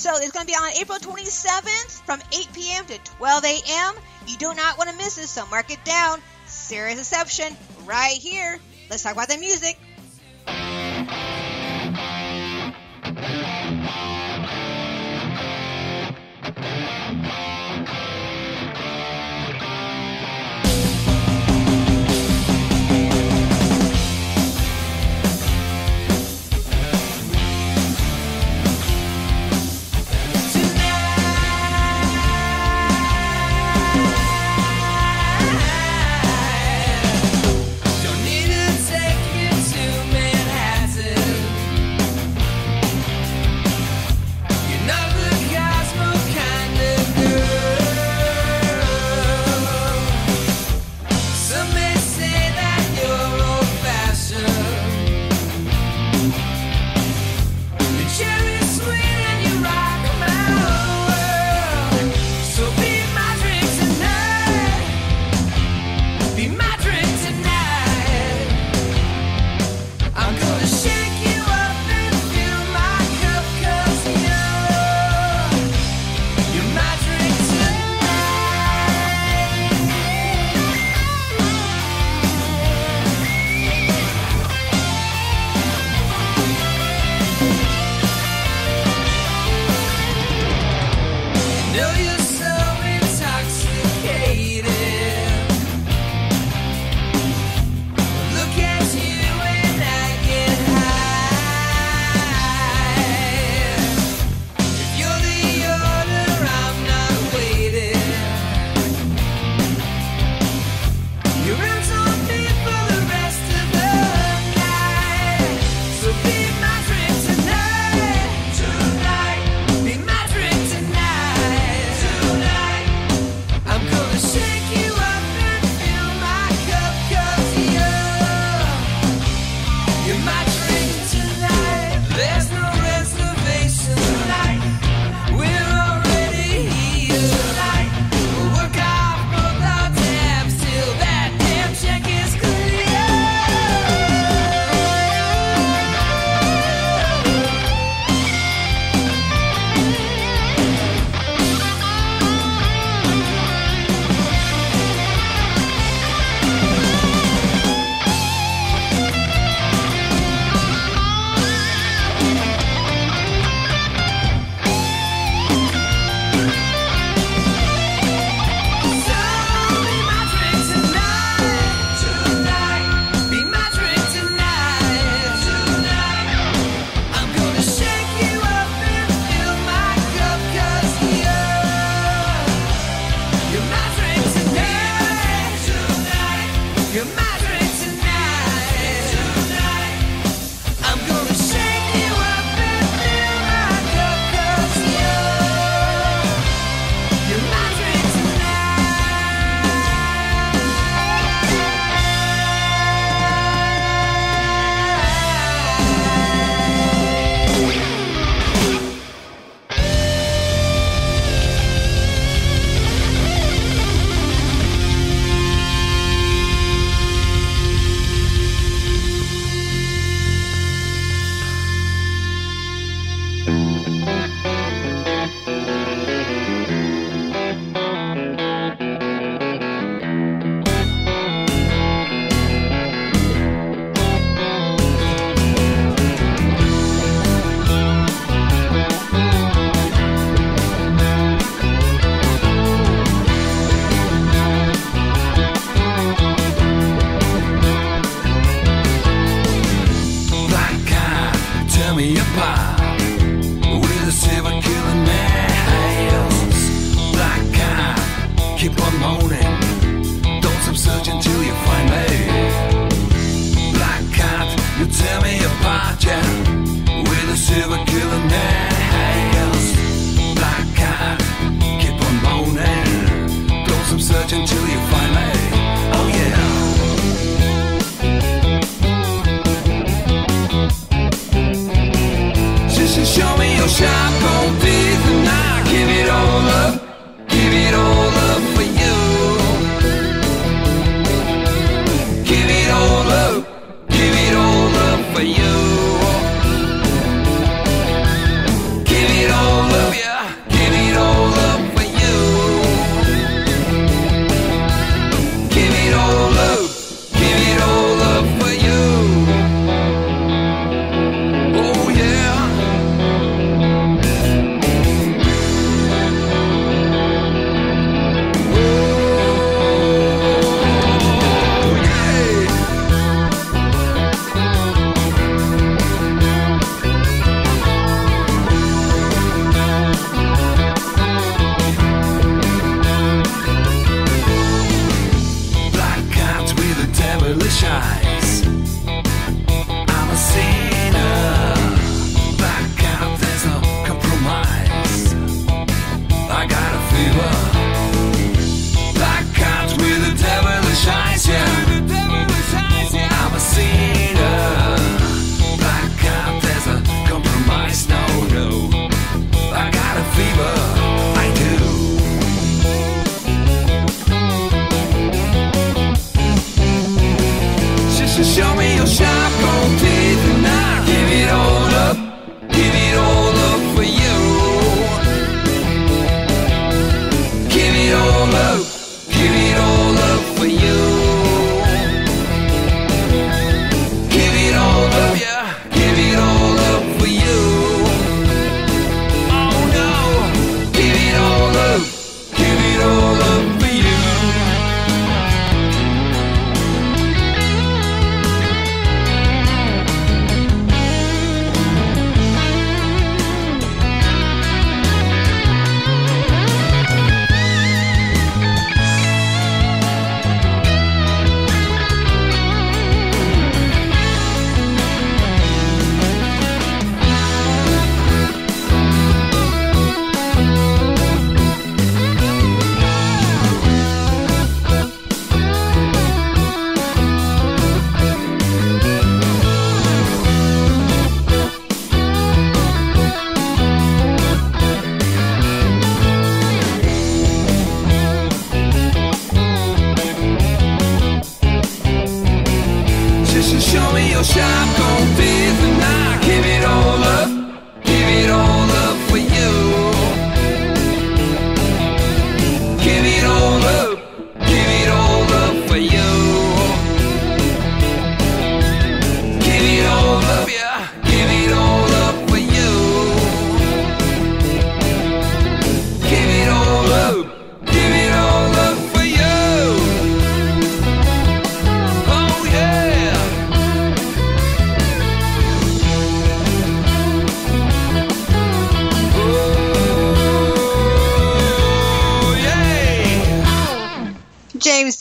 So it's going to be on April 27th from 8 p.m. to 12 a.m. You do not want to miss this, so mark it down. Serious Reception right here. Let's talk about the music.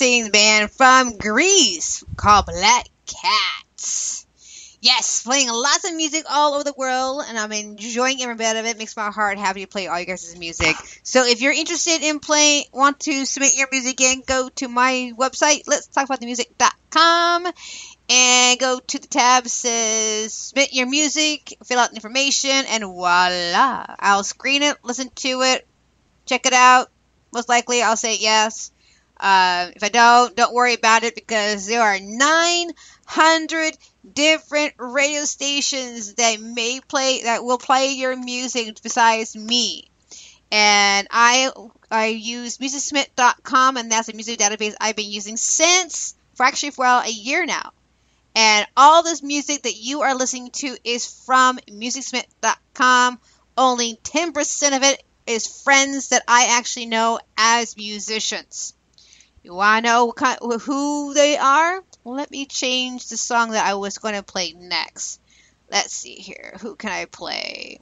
interesting band from Greece called Black Cats. Yes, playing lots of music all over the world, and I'm enjoying every bit of it. Makes my heart happy to play all you guys' music. So if you're interested in want to submit your music in, go to my website, letstalkaboutthemusic.com, and go to the tab that says submit your music, fill out the information, and voila. I'll screen it, listen to it, check it out. Most likely I'll say yes. If I don't worry about it, because there are 900 different radio stations that will play your music besides me. And I use MusicSmith.com, and that's a music database I've been using for a year now. And all this music that you are listening to is from MusicSmith.com. Only 10% of it is friends that I actually know as musicians. You want to know who they are? Well, let me change the song that I was going to play next. Let's see here. Who can I play?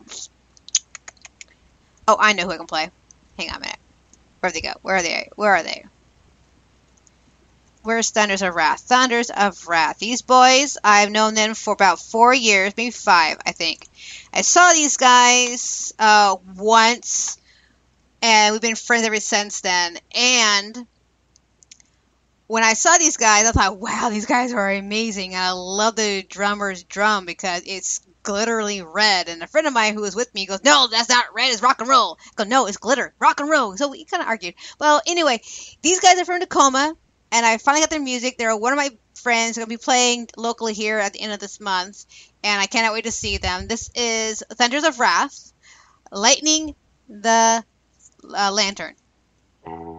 Oh, I know who I can play. Hang on a minute. Where'd they go? Where are they? Where's Thunders of Wrath? Thunders of Wrath. These boys, I've known them for about 4 years, maybe 5, I think. I saw these guys once, and we've been friends ever since then. And when I saw these guys, I thought, wow, these guys are amazing. And I love the drummer's drum because it's glitterly red. And a friend of mine who was with me goes, no, that's not red, it's rock and roll. I go, no, it's glitter, rock and roll. So we kind of argued. Well, anyway, these guys are from Tacoma, and I finally got their music. They're one of my friends. They're going to be playing locally here at the end of this month, and I cannot wait to see them. This is Thunders of Wrath, Lightning the Lantern.